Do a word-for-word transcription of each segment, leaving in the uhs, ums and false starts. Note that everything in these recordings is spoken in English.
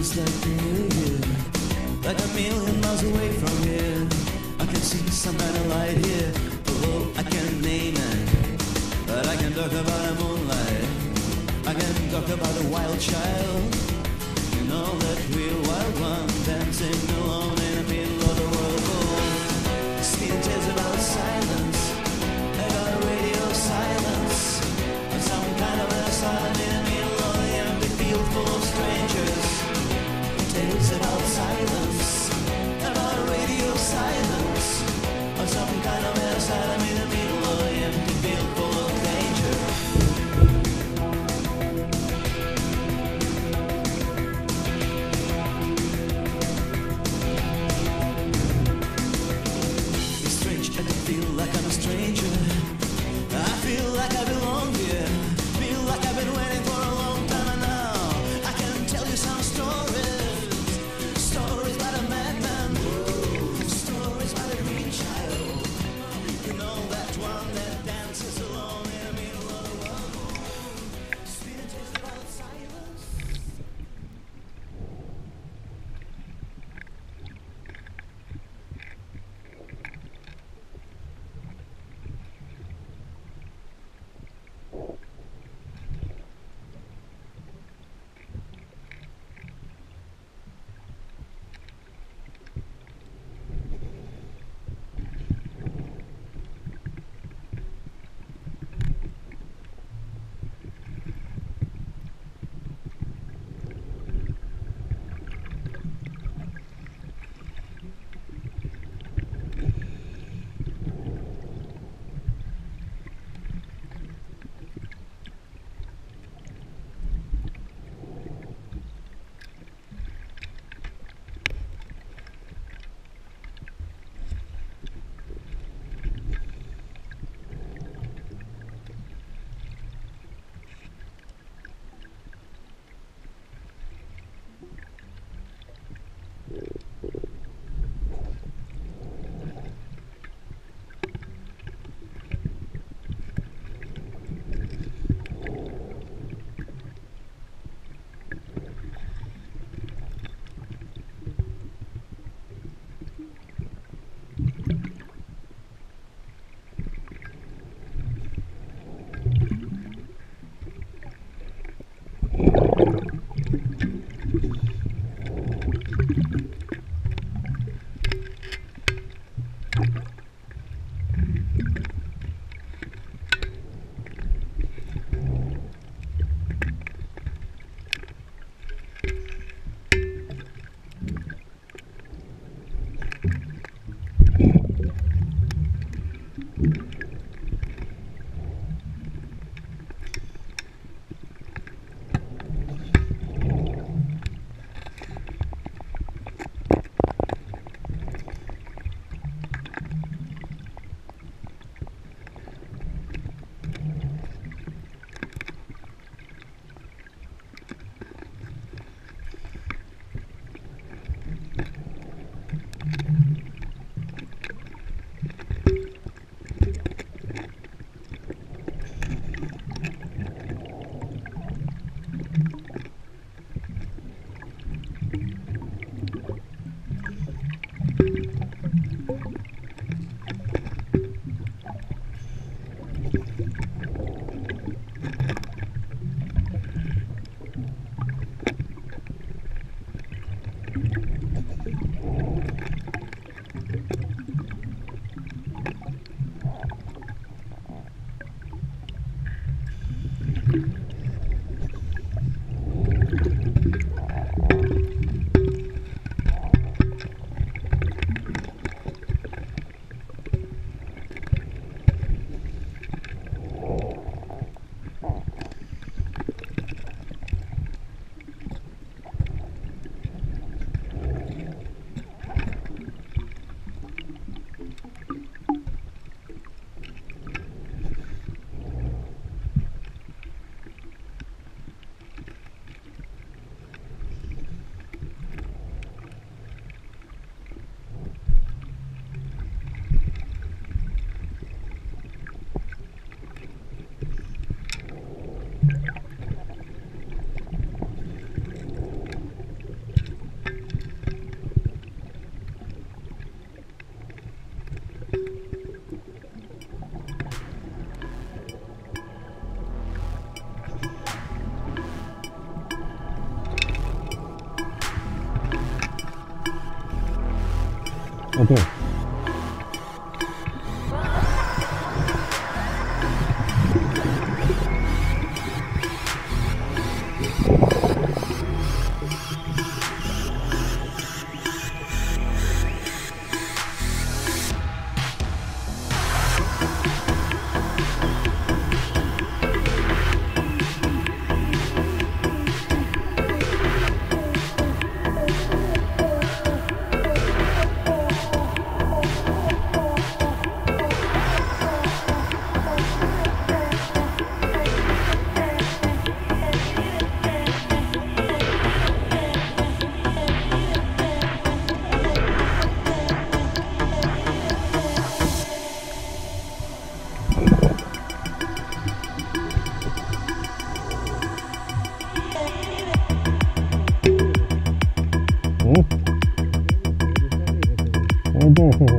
feels like near you, like a million miles away from here. I can see some kind of light here, although I can't name it. But I can talk about the moonlight, I can talk about a wild child. You know that real wild one, dancing alone in the middle of the world. Oh, spinning tales about silence, I got a radio silence, some kind of a silence in the middle of the empty field full of strangers. Tales about silence, about radio silence, or some kind of asylum in the middle of the empty field full of danger. It's strange, I don't feel like I'm a stranger. I feel like I belong here, feel like I've been waiting for a long time, and now I can tell you some stories. Stories about a madman, stories about a green child. You know that one that dances alone in the middle of the world. Spinning tales about silence. Okay. Hmm?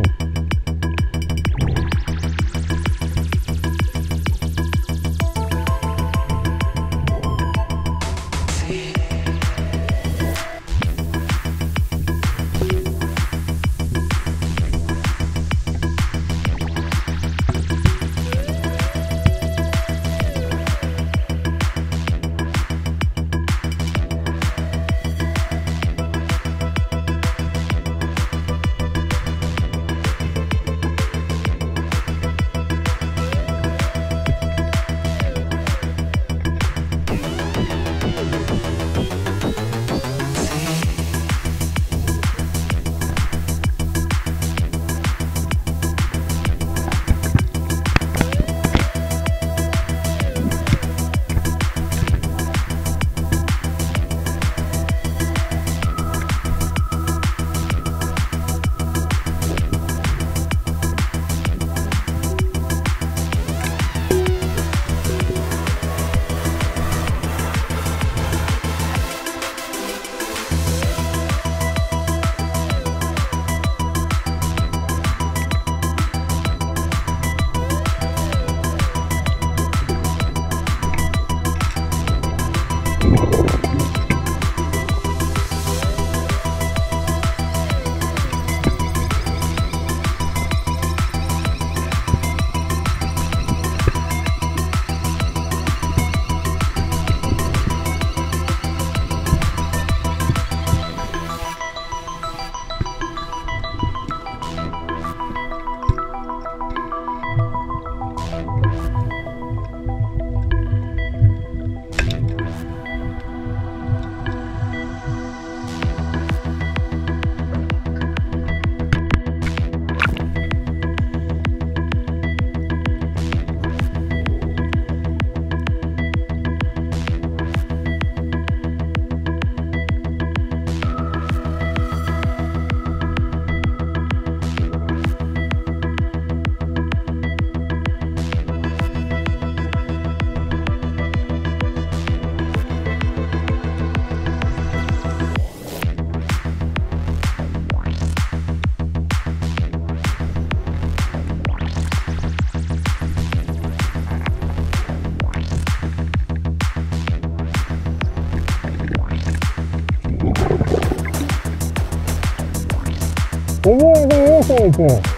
Oye, ¿qué es eso?